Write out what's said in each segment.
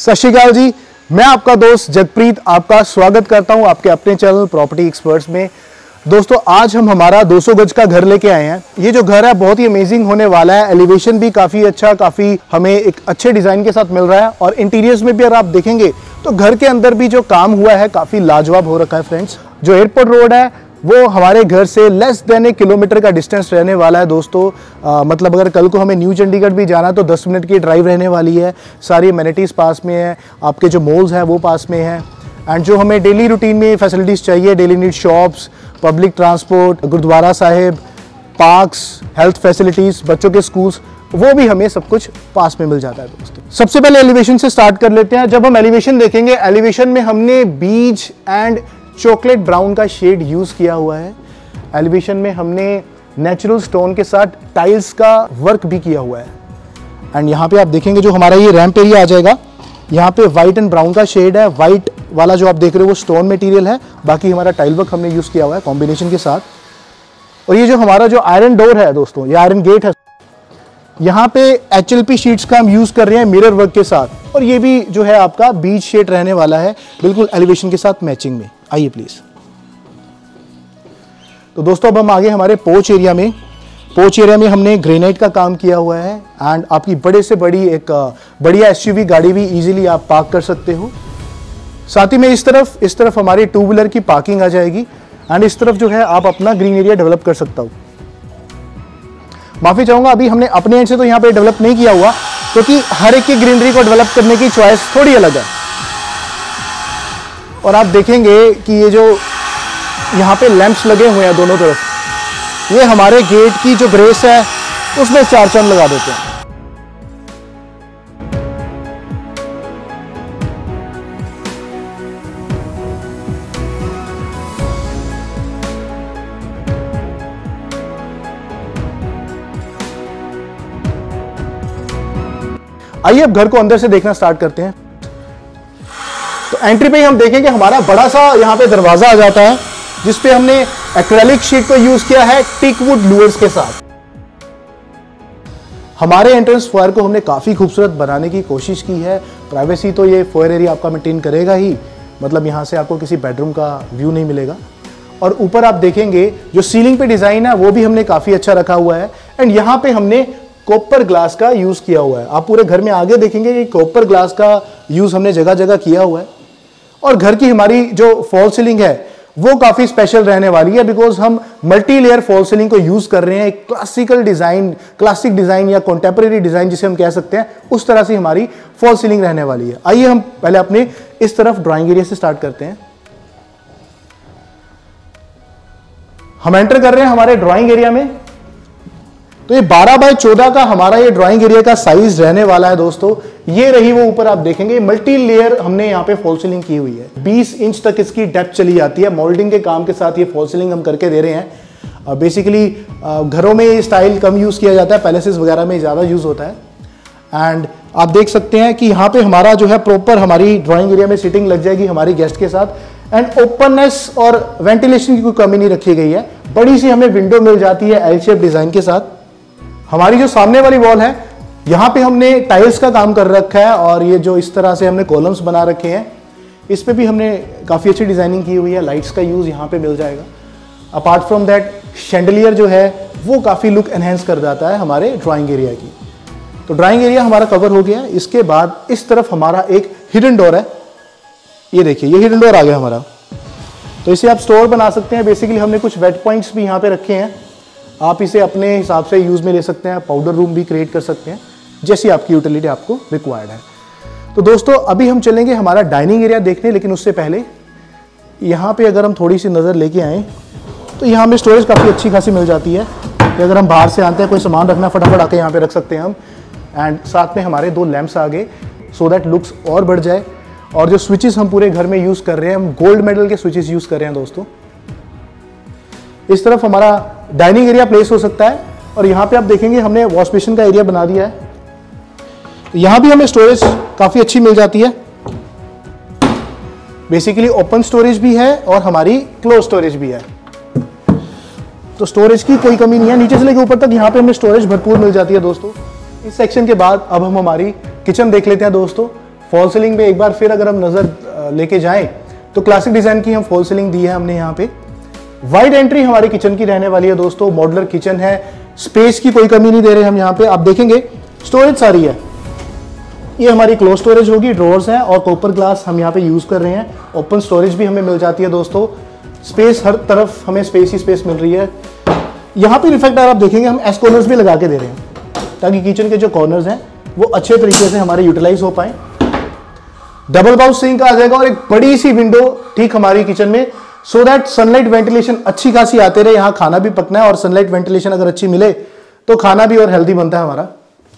सत श्री अकाल जी, मैं आपका दोस्त जगप्रीत आपका स्वागत करता हूं आपके अपने चैनल प्रॉपर्टी एक्सपर्ट्स में। दोस्तों आज हम हमारा 200 गज का घर लेके आए हैं। ये जो घर है बहुत ही अमेजिंग होने वाला है। एलिवेशन भी काफ़ी अच्छा, काफ़ी हमें एक अच्छे डिज़ाइन के साथ मिल रहा है और इंटीरियर्स में भी अगर आप देखेंगे तो घर के अंदर भी जो काम हुआ है काफ़ी लाजवाब हो रखा है। फ्रेंड्स, जो एयरपोर्ट रोड है वो हमारे घर से लेस देन 1 किलोमीटर का डिस्टेंस रहने वाला है। दोस्तों मतलब अगर कल को हमें न्यू चंडीगढ़ भी जाना तो 10 मिनट की ड्राइव रहने वाली है। सारी एमिनिटीज़ पास में है, आपके जो मॉल्स हैं वो पास में है। एंड जो हमें डेली रूटीन में फैसिलिटीज़ चाहिए, daily need shops, public transport, Gurdwara Sahib, parks, health facilities, बच्चों के स्कूल्स, वो भी हमें सब कुछ पास में मिल जाता है। दोस्तों सबसे पहले एलिवेशन से स्टार्ट कर लेते हैं। जब हम एलिवेशन देखेंगे, एलिवेशन में हमने बीज एंड चॉकलेट ब्राउन का शेड यूज किया हुआ है। एलिवेशन में हमने नेचुरल स्टोन के साथ टाइल्स का वर्क भी किया हुआ है। एंड यहाँ पे आप देखेंगे जो हमारा ये रैंप एरिया आ जाएगा, यहाँ पे व्हाइट एंड ब्राउन का शेड है। व्हाइट वाला जो आप देख रहे हो वो स्टोन मटेरियल है, बाकी हमारा टाइल वर्क हमने यूज किया हुआ है कॉम्बिनेशन के साथ। और ये जो हमारा जो आयरन डोर है दोस्तों, ये आयरन गेट है, यहाँ पे HLP शीट्स का हम यूज कर रहे हैं मिरर वर्क के साथ। और ये भी जो है आपका बीच शेड रहने वाला है, बिल्कुल एलिवेशन के साथ मैचिंग में। आइए प्लीज। तो दोस्तों अब हम आगे हमारे पोर्च एरिया में। पोर्च एरिया में हमने ग्रेनाइट का काम किया हुआ है एंड आपकी बड़े से बड़ी एक बढ़िया SUV गाड़ी भी इजीली आप पार्क कर सकते हो। साथ ही में इस तरफ हमारी 2 व्हीलर की पार्किंग आ जाएगी एंड इस तरफ जो है आप अपना ग्रीन एरिया डेवलप कर सकता हो। माफी चाहूंगा, अभी हमने अपने एंड से तो यहाँ पे डेवलप नहीं किया हुआ क्योंकि हर एक की ग्रीनरी को डेवलप करने की चॉइस थोड़ी अलग है। और आप देखेंगे कि ये जो यहाँ पे लैंप्स लगे हुए हैं दोनों तरफ, ये हमारे गेट की जो ग्रेस है उसमें 4 चांद लगा देते हैं। आइए अब घर को अंदर से देखना स्टार्ट करते हैं। तो एंट्री पे ही हम देखेंगे हमारा बड़ा सा यहाँ पे दरवाजा आ जाता है जिसपे हमने एक्रेलिक शीट को यूज किया है टीकवुड लूअर्स के साथ। हमारे एंट्रेंस फोयर को हमने काफी खूबसूरत बनाने की कोशिश की है। प्राइवेसी तो ये फोयर एरिया आपका मेंटेन करेगा ही, मतलब यहाँ से आपको किसी बेडरूम का व्यू नहीं मिलेगा। और ऊपर आप देखेंगे जो सीलिंग पे डिजाइन है वो भी हमने काफी अच्छा रखा हुआ है। एंड यहाँ पे हमने कॉपर ग्लास का यूज किया हुआ है। आप पूरे घर में आगे देखेंगे कि कॉपर ग्लास का यूज हमने जगह जगह किया हुआ है। और घर की हमारी जो फॉल सीलिंग है वो काफी स्पेशल रहने वाली है बिकॉज हम मल्टी लेयर फॉल सीलिंग को यूज कर रहे हैं। एक क्लासिक डिजाइन या कॉन्टेम्परेरी डिजाइन जिसे हम कह सकते हैं, उस तरह से हमारी फॉल सीलिंग रहने वाली है। आइए हम पहले अपने इस तरफ ड्राइंग एरिया से स्टार्ट करते हैं। हम एंटर कर रहे हैं हमारे ड्राइंग एरिया में। तो ये 12 बाय 14 का हमारा ये ड्राइंग एरिया का साइज रहने वाला है। दोस्तों ये रही वो ऊपर आप देखेंगे मल्टी लेयर हमने यहाँ पे फॉल सीलिंग की हुई है। 20 इंच तक इसकी डेप्थ चली जाती है। मोल्डिंग के काम के साथ ये फॉल सीलिंग हम करके दे रहे हैं। बेसिकली घरों में ये स्टाइल कम यूज किया जाता है, पैलेसेस वगैरह में ज्यादा यूज होता है। एंड आप देख सकते हैं कि यहाँ पे हमारा जो है प्रॉपर हमारी ड्राइंग एरिया में सीटिंग लग जाएगी हमारी गेस्ट के साथ। एंड ओपननेस और वेंटिलेशन की कोई कमी नहीं रखी गई है। बड़ी सी हमें विंडो मिल जाती है एल शेप डिजाइन के साथ। हमारी जो सामने वाली वॉल है यहाँ पे हमने टाइल्स का काम कर रखा है और ये जो इस तरह से हमने कॉलम्स बना रखे हैं, इस पे भी हमने काफ़ी अच्छी डिजाइनिंग की हुई है। लाइट्स का यूज़ यहाँ पे मिल जाएगा। अपार्ट फ्रॉम दैट शैंडलियर जो है वो काफ़ी लुक एनहेंस कर जाता है हमारे ड्राइंग एरिया की। तो ड्राइंग एरिया हमारा कवर हो गया। इसके बाद इस तरफ हमारा एक हिडन डोर है। ये देखिए ये हिडन डोर आ गया हमारा। तो इसे आप स्टोर बना सकते हैं। बेसिकली हमने कुछ वेट पॉइंट्स भी यहाँ पे रखे हैं, आप इसे अपने हिसाब से यूज में ले सकते हैं। पाउडर रूम भी क्रिएट कर सकते हैं जैसी आपकी यूटिलिटी आपको रिक्वायर्ड है। तो दोस्तों अभी हम चलेंगे हमारा डाइनिंग एरिया देखने, लेकिन उससे पहले यहाँ पे अगर हम थोड़ी सी नज़र लेके आए तो यहाँ में स्टोरेज काफ़ी अच्छी खासी मिल जाती है कि अगर हम बाहर से आते हैं कोई सामान रखना, फटाफट आके यहाँ पे रख सकते हैं हम। एंड साथ में हमारे 2 लैंप्स आ गए सो दैट लुक्स और बढ़ जाए। और जो स्विचेस हम पूरे घर में यूज़ कर रहे हैं, हम गोल्ड मेडल के स्विचेस यूज़ कर रहे हैं दोस्तों। इस तरफ हमारा डाइनिंग एरिया प्लेस हो सकता है। और यहाँ पे आप देखेंगे हमने वॉश बेसिन का एरिया बना दिया है। यहाँ भी हमें स्टोरेज काफ़ी अच्छी मिल जाती है। बेसिकली ओपन स्टोरेज भी है और हमारी क्लोज स्टोरेज भी है। तो स्टोरेज की कोई कमी नहीं है। नीचे से लेकर ऊपर तक यहाँ पे हमें स्टोरेज भरपूर मिल जाती है दोस्तों। इस सेक्शन के बाद अब हम हमारी किचन देख लेते हैं दोस्तों। फॉल सीलिंग पे एक बार फिर अगर हम नजर लेके जाएं तो क्लासिक डिजाइन की हम फॉल सीलिंग दी है हमने यहाँ पे। वाइड एंट्री हमारे किचन की रहने वाली है दोस्तों, मॉड्यूलर किचन है, स्पेस की कोई कमी नहीं दे रहे हम यहाँ पे। आप देखेंगे स्टोरेज सारी है, ये हमारी क्लोज स्टोरेज होगी, ड्रॉर्स हैं और कॉपर ग्लास हम यहाँ पे यूज कर रहे हैं। ओपन स्टोरेज भी हमें मिल जाती है दोस्तों, स्पेस हर तरफ हमें स्पेस ही स्पेस मिल रही है। यहाँ पे इनफैक्ट आप देखेंगे हम एस कॉर्नर्स भी लगा के दे रहे हैं ताकि किचन के जो कॉर्नर्स हैं वो अच्छे तरीके से हमारे यूटिलाइज हो पाए। डबल बाउस सिंक आ जाएगा और एक बड़ी सी विंडो ठीक हमारी किचन में, सो दैट सनलाइट वेंटिलेशन अच्छी खासी आते रहे। यहाँ खाना भी पकना है और सनलाइट वेंटिलेशन अगर अच्छी मिले तो खाना भी और हेल्दी बनता है हमारा।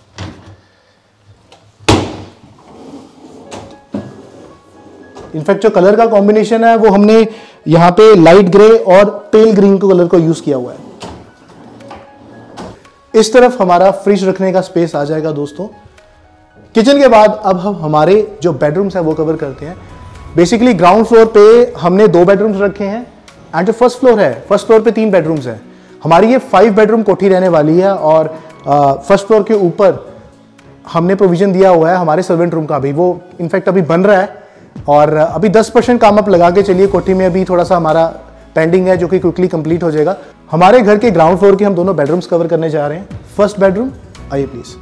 इनफैक्ट जो कलर का कॉम्बिनेशन है वो हमने यहां पे लाइट ग्रे और पेल ग्रीन को कलर को यूज किया हुआ है। इस तरफ हमारा फ्रिज रखने का स्पेस आ जाएगा दोस्तों। किचन के बाद अब हम हमारे जो बेडरूम्स है वो कवर करते हैं। बेसिकली ग्राउंड फ्लोर पे हमने 2 बेडरूम्स रखे हैं एंड जो फर्स्ट फ्लोर है, फर्स्ट फ्लोर पे 3 बेडरूम्स हैं हमारी। ये 5 बेडरूम कोठी रहने वाली है और फर्स्ट फ्लोर के ऊपर हमने प्रोविजन दिया हुआ है हमारे सर्वेंट रूम का भी, वो इनफैक्ट अभी बन रहा है और अभी 10% काम आप लगा के चलिए। कोठी में अभी थोड़ा सा हमारा पेंडिंग है जो कि क्विकली कंप्लीट हो जाएगा। हमारे घर के ग्राउंड फ्लोर के हम दोनों बेडरूम्स कवर करने जा रहे हैं। फर्स्ट बेडरूम आइए प्लीज।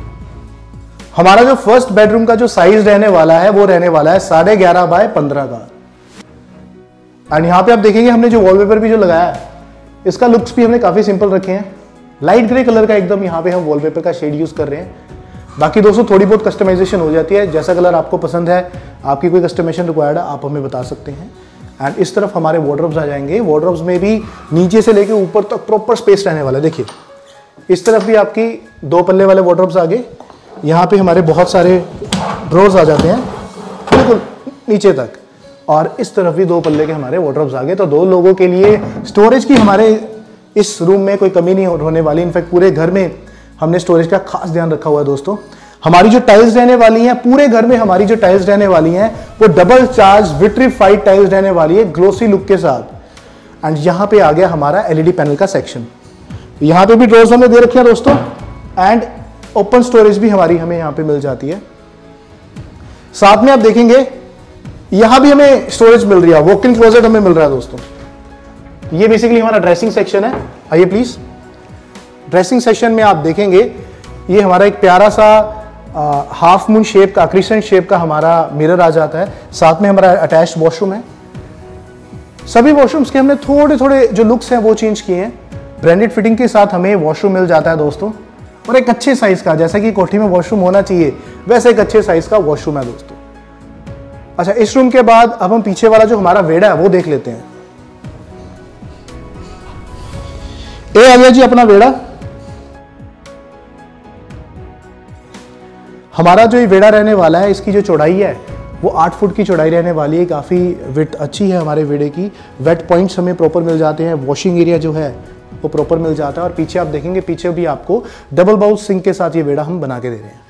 हमारा जो फर्स्ट बेडरूम का जो साइज रहने वाला है वो रहने वाला है 11.5 बाय 15 का। एंड यहाँ पे आप देखेंगे हमने जो वॉलपेपर भी जो लगाया है इसका लुक्स भी हमने काफी सिंपल रखे हैं। लाइट ग्रे कलर का एकदम यहाँ पे हम वॉलपेपर का शेड यूज कर रहे हैं। बाकी दोस्तों थोड़ी बहुत कस्टमाइजेशन हो जाती है, जैसा कलर आपको पसंद है, आपकी कोई कस्टमाइजेशन रिक्वायर्ड है आप हमें बता सकते हैं। एंड इस तरफ हमारे वार्डरोब्स आ जाएंगे। वार्डरोब्स में भी नीचे से लेके ऊपर तक प्रॉपर स्पेस रहने वाला है। देखिए इस तरफ भी आपकी 2 पल्ले वाले वार्डरोब्स आ गए। यहाँ पे हमारे बहुत सारे ड्रॉर्स आ जाते हैं बिल्कुल नीचे तक, और इस तरफ भी 2 पल्ले के हमारे वार्डरोब्स आ गए। तो 2 लोगों के लिए स्टोरेज की हमारे इस रूम में कोई कमी नहीं होने वाली। इनफैक्ट पूरे घर में हमने स्टोरेज का खास ध्यान रखा हुआ है दोस्तों। हमारी जो टाइल्स रहने वाली हैं पूरे घर में, हमारी जो टाइल्स रहने वाली हैं वो डबल चार्ज विट्रीफाइड टाइल्स रहने वाली है ग्लोसी लुक के साथ। एंड यहाँ पे आ गया हमारा एलईडी पैनल का सेक्शन। यहाँ पे भी ड्रॉर्स हमने दे रखे हैं दोस्तों एंड ओपन स्टोरेज भी हमारी हमें यहाँ पे मिल जाती है। साथ में आप देखेंगे यहां भी हमें स्टोरेज मिल रही है, वॉक इन क्लोजेट हमें मिल रहा है दोस्तों। ये बेसिकली हमारा ड्रेसिंग सेक्शन है। आइए प्लीज। ड्रेसिंग सेक्शन में आप देखेंगे ये हमारा एक प्यारा सा हाफ मून शेप का, क्रिसेंट शेप का हमारा मिरर आ जाता है। साथ में हमारा अटैच्ड वॉशरूम है। सभी वॉशरूम्स के हमने थोड़े थोड़े जो लुक्स हैं वो चेंज किए हैं। ब्रांडेड फिटिंग के साथ हमें वॉशरूम मिल जाता है दोस्तों, और एक अच्छे साइज का, जैसा कि कोठी में वॉशरूम होना चाहिए वैसे एक अच्छे साइज का वॉशरूम है दोस्तों। अच्छा, इस रूम के बाद अब हम पीछे वाला जो हमारा वेड़ा है वो देख लेते हैं। ए आ गया जी अपना वेड़ा। हमारा जो ये वेड़ा रहने वाला है इसकी जो चौड़ाई है वो 8 फुट की चौड़ाई रहने वाली है। काफ़ी विड्थ अच्छी है हमारे वेड़े की। वेट पॉइंट्स हमें प्रॉपर मिल जाते हैं। वॉशिंग एरिया जो है वो प्रॉपर मिल जाता है। और पीछे आप देखेंगे, पीछे भी आपको डबल बाउल सिंक के साथ ये वेड़ा हम बना के दे रहे हैं।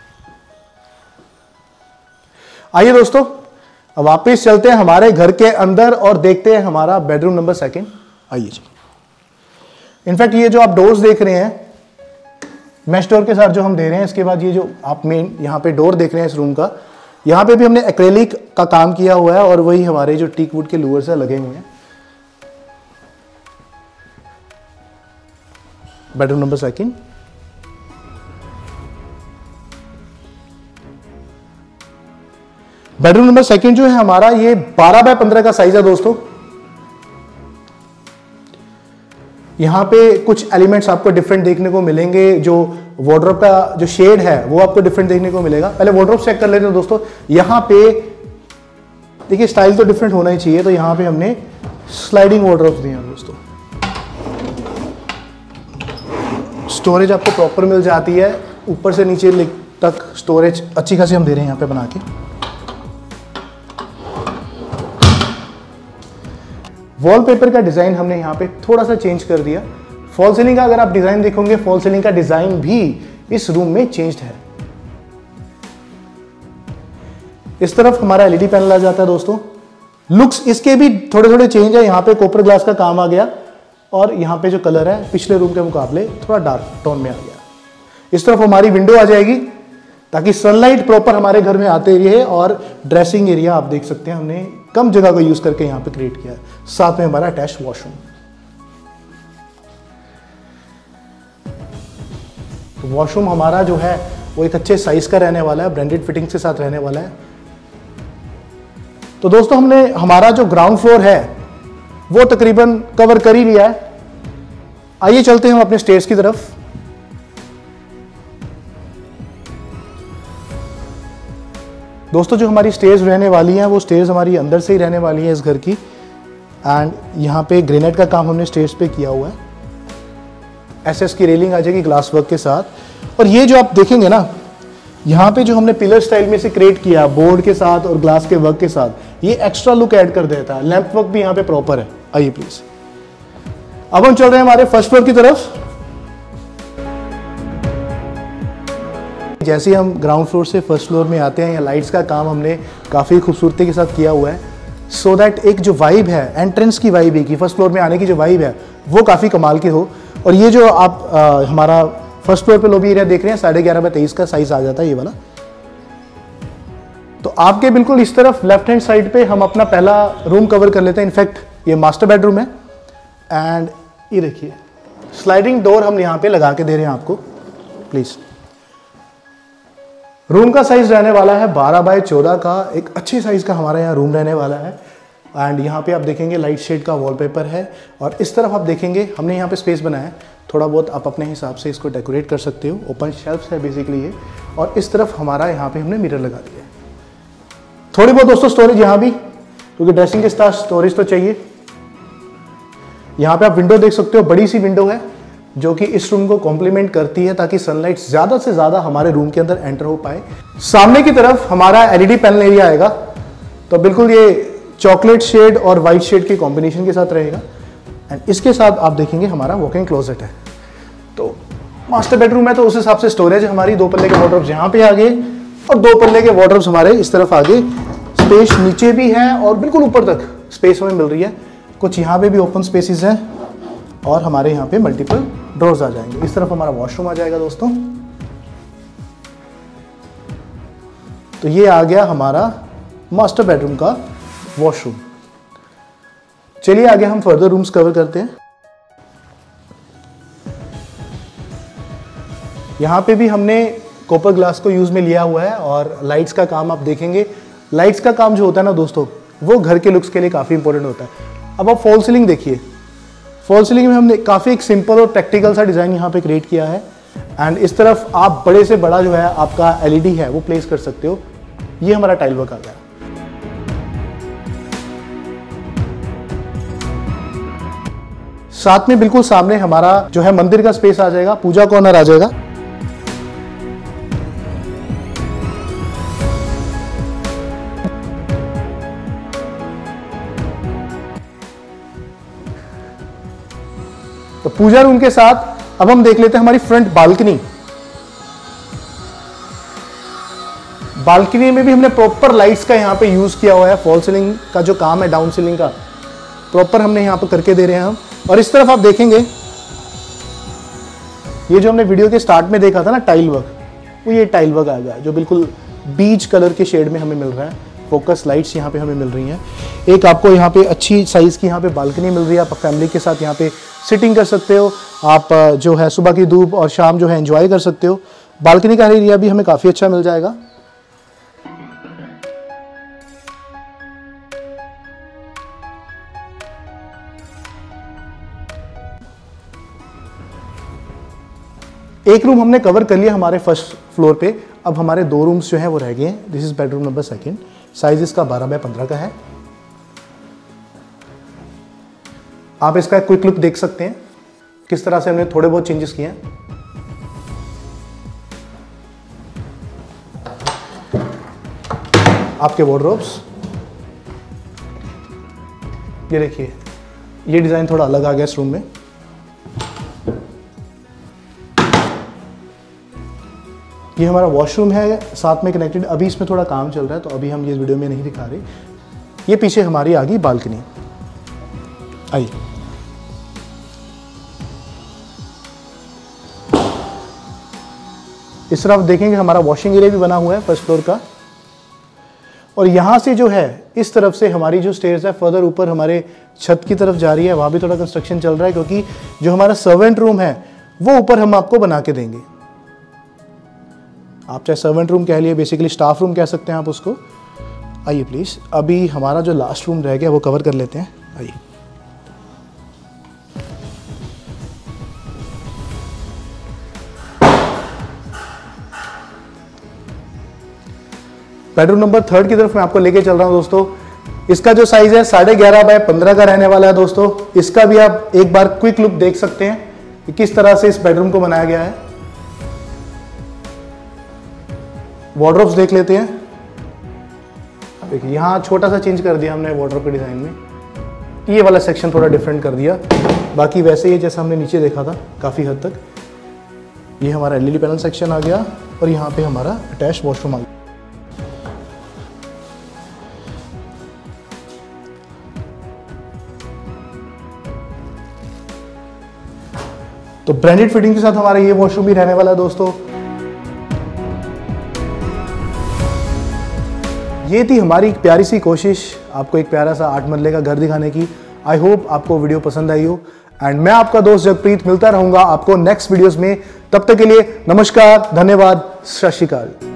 आइए दोस्तों, अब वापिस चलते हैं हमारे घर के अंदर और देखते हैं हमारा बेडरूम नंबर 2। आइए जी। इनफैक्ट ये जो आप डोर्स देख रहे हैं मैश डोर के साथ जो हम दे रहे हैं, इसके बाद ये जो आप मेन यहाँ पे डोर देख रहे हैं इस रूम का, यहाँ पे भी हमने एक्रेलिक का काम किया हुआ है और वही हमारे जो टीक वुड के लूअर्स है लगे हुए हैं। Bedroom number 2। बेडरूम नंबर 2 जो है हमारा ये 12 बाय 15 का साइज है दोस्तों। यहां पे कुछ एलिमेंट्स आपको डिफरेंट देखने को मिलेंगे। जो वार्डरोब का जो शेड है वो आपको डिफरेंट देखने को मिलेगा। पहले वार्डरोब चेक कर लेते हैं दोस्तों। यहां पे देखिए स्टाइल तो डिफरेंट होना ही चाहिए, तो यहां पे हमने स्लाइडिंग वार्डरोब्स दिए हैं दोस्तों। स्टोरेज आपको प्रॉपर मिल जाती है, ऊपर से नीचे तक स्टोरेज अच्छी खासी हम दे रहे हैं यहां पे बना के। वॉलपेपर का डिजाइन हमने यहाँ पे थोड़ा सा चेंज कर दिया। फॉल सीलिंग का अगर आप डिजाइन देखोगे, फॉल सीलिंग का डिजाइन भी इस रूम में चेंज्ड है। इस तरफ हमारा एलईडी पैनल आ जाता है दोस्तों। लुक्स इसके भी थोड़े थोड़े चेंज है। यहाँ पे कॉपर ग्लास का काम आ गया और यहाँ पे जो कलर है पिछले रूम के मुकाबले थोड़ा डार्क टोन में आ गया। इस तरफ हमारी विंडो आ जाएगी ताकि सनलाइट प्रॉपर हमारे घर में आते रहे। और ड्रेसिंग एरिया आप देख सकते हैं हमने कम जगह को यूज करके यहाँ पे क्रिएट किया है। साथ में हमारा अटैच वॉशरूम। तो वॉशरूम हमारा जो है वो एक अच्छे साइज का रहने वाला है, ब्रांडेड फिटिंग के साथ रहने वाला है। तो दोस्तों हमने हमारा जो ग्राउंड फ्लोर है वो तकरीबन कवर कर ही लिया है। आइए चलते हैं हम अपने स्टेयर्स की तरफ। दोस्तों जो हमारी स्टेयर्स रहने वाली हैं वो स्टेयर्स हमारी अंदर से ही रहने वाली है इस घर की। एंड यहाँ पे ग्रेनाइट का काम हमने स्टेयर्स पे किया हुआ है। एसएस की रेलिंग आ जाएगी ग्लास वर्क के साथ। और ये जो आप देखेंगे ना, यहाँ पे जो हमने पिलर स्टाइल में से क्रिएट किया बोर्ड के साथ और ग्लास के वर्क के साथ, ये एक्स्ट्रा लुक ऐड कर देता है। लैंप वर्क भी यहाँ पे प्रॉपर है। आइए प्लीज, अब हम चल रहे हैं हमारे फर्स्ट फ्लोर की तरफ। जैसे हम ग्राउंड फ्लोर से फर्स्ट फ्लोर में आते हैं, यहाँ लाइट्स का काम हमने काफ़ी खूबसूरती के साथ किया हुआ है, सो दैट एक जो वाइब है, एंट्रेंस की वाइब है कि फर्स्ट फ्लोर में आने की जो वाइब है वो काफ़ी कमाल की हो। और ये जो आप हमारा फर्स्ट फ्लोर पे लॉबी एरिया देख रहे हैं 11.5x23 का साइज आ जाता है ये वाला। तो आपके बिल्कुल इस तरफ लेफ्ट हैंड साइड पे हम अपना पहला रूम कवर कर लेते हैं। इनफैक्ट ये मास्टर बेडरूम है। एंड ये देखिए स्लाइडिंग डोर हम यहाँ पे लगा के दे रहे हैं आपको। प्लीज, रूम का साइज रहने वाला है 12x14 का। एक अच्छे साइज का हमारा यहाँ रूम रहने वाला है। एंड यहाँ पे आप देखेंगे लाइट शेड का वॉलपेपर है। और इस तरफ आप देखेंगे हमने यहाँ पे स्पेस बनाया है, थोड़ा बहुत आप अपने हिसाब से इसको डेकोरेट कर सकते हो। ओपन शेल्फ्स है बेसिकली ये। और इस तरफ हमारा यहाँ पे हमने मिरर लगा दिया है। थोड़ी बहुत दोस्तों स्टोरेज यहाँ भी, क्योंकि ड्रेसिंग के साथ स्टोरेज तो चाहिए। यहाँ पे आप विंडो देख सकते हो, बड़ी सी विंडो है जो कि इस रूम को कॉम्प्लीमेंट करती है ताकि सनलाइट ज्यादा से ज्यादा हमारे रूम के अंदर एंटर हो पाए। सामने की तरफ हमारा एलईडी पैनल एरिया आएगा। तो बिल्कुल ये चॉकलेट शेड और व्हाइट शेड के कॉम्बिनेशन के साथ रहेगा। एंड इसके साथ आप देखेंगे हमारा वॉक-इन क्लोजेट है। तो मास्टर बेडरूम है तो उस हिसाब से स्टोरेज हमारी 2 पल्ले के वार्डरोब्स यहाँ पे आगे और 2 पल्ले के वार्डरोब्स हमारे इस तरफ आगे। स्पेस नीचे भी है और बिल्कुल ऊपर तक स्पेस हमें मिल रही है। कुछ यहाँ पे भी ओपन स्पेसिस हैं और हमारे यहाँ पे मल्टीपल ड्रॉर्स आ जाएंगे। इस तरफ हमारा वॉशरूम आ जाएगा दोस्तों। तो ये आ गया हमारा मास्टर बेडरूम का वॉशरूम। चलिए आगे हम फर्दर रूम्स कवर करते हैं। यहां पे भी हमने कॉपर ग्लास को यूज में लिया हुआ है। और लाइट्स का काम आप देखेंगे, लाइट्स का काम जो होता है ना दोस्तों, वो घर के लुक्स के लिए काफी इंपॉर्टेंट होता है। अब आप फॉल सीलिंग देखिए। फॉल सीलिंग में हमने काफी एक सिंपल और प्रैक्टिकल सा डिजाइन यहाँ पे क्रिएट किया है। एंड इस तरफ आप बड़े से बड़ा जो है आपका एलईडी है वो प्लेस कर सकते हो। ये हमारा टाइल वर्क आ गया। साथ में बिल्कुल सामने हमारा जो है मंदिर का स्पेस आ जाएगा, पूजा कॉर्नर आ जाएगा। तो पूजा रूम के साथ अब हम देख लेते हैं हमारी फ्रंट बालकनी। बालकनी में भी हमने प्रॉपर लाइट्स का यहाँ पे यूज किया हुआ है। फॉल सीलिंग का जो काम है, डाउन सीलिंग का प्रॉपर हमने यहाँ पे करके दे रहे हैं हम। और इस तरफ आप देखेंगे ये जो हमने वीडियो के स्टार्ट में देखा था ना टाइल वर्क, वो ये टाइल वर्क आ गया जो बिल्कुल बीच कलर के शेड में हमें मिल रहा है। फोकस लाइट्स यहाँ पे हमें मिल रही हैं। एक आपको यहाँ पे अच्छी साइज की यहाँ पे बालकनी मिल रही है। आप फैमिली के साथ यहाँ पे सिटिंग कर सकते हो। आप जो है सुबह की धूप और शाम जो है एंजॉय कर सकते हो। बालकनी का एरिया भी हमें काफी अच्छा मिल जाएगा। एक रूम हमने कवर कर लिया हमारे फर्स्ट फ्लोर पे। अब हमारे 2 रूम्स जो हैं वो रह गए हैं। This is bedroom number 2। Size इसका 12x15 का है। आप इसका एक क्विक लुक देख सकते हैं किस तरह से हमने थोड़े बहुत चेंजेस किए हैं। आपके वार्डरोब्स ये देखिए, ये डिजाइन थोड़ा अलग आ गया इस रूम में। ये हमारा वॉशरूम है साथ में कनेक्टेड। अभी इसमें थोड़ा काम चल रहा है तो अभी हम ये वीडियो में नहीं दिखा रहे। ये पीछे हमारी आ गई बालकनी। आइए, इस तरफ देखेंगे हमारा वॉशिंग एरिया भी बना हुआ है फर्स्ट फ्लोर का। और यहाँ से जो है इस तरफ से हमारी जो स्टेयर्स है फर्दर ऊपर हमारे छत की तरफ जा रही है, वहाँ भी थोड़ा कंस्ट्रक्शन चल रहा है क्योंकि जो हमारा सर्वेंट रूम है वो ऊपर हम आपको बना के देंगे। आप चाहे सर्वेंट रूम कह लिए, बेसिकली स्टाफ रूम कह सकते हैं आप उसको। आइए प्लीज़, अभी हमारा जो लास्ट रूम रह गया वो कवर कर लेते हैं। आइए, बेडरूम नंबर 3 की तरफ मैं आपको लेके चल रहा हूं दोस्तों। इसका जो साइज है 11.5 बाय 15 का रहने वाला है दोस्तों। इसका भी आप एक बार क्विक लुक देख सकते हैं कि किस तरह से इस बेडरूम को बनाया गया है। वार्डरोब्स देख लेते हैं। देखिए यहाँ छोटा सा चेंज कर दिया हमने वार्डरोब के डिजाइन में, ये वाला सेक्शन थोड़ा डिफरेंट कर दिया, बाकी वैसे ही जैसा हमने नीचे देखा था काफी हद तक। ये हमारा एलईडी पैनल सेक्शन आ गया और यहाँ पे हमारा अटैच वॉशरूम आ गया। तो ब्रांडेड फिटिंग के साथ हमारा ये वॉशरूम भी रहने वाला है दोस्तों। ये थी हमारी एक प्यारी सी कोशिश आपको एक प्यारा सा 8 मरले का घर दिखाने की। आई होप आपको वीडियो पसंद आई हो एंड मैं आपका दोस्त जगप्रीत मिलता रहूंगा आपको नेक्स्ट वीडियोस में। तब तक के लिए नमस्कार, धन्यवाद, सत श्री अकाल।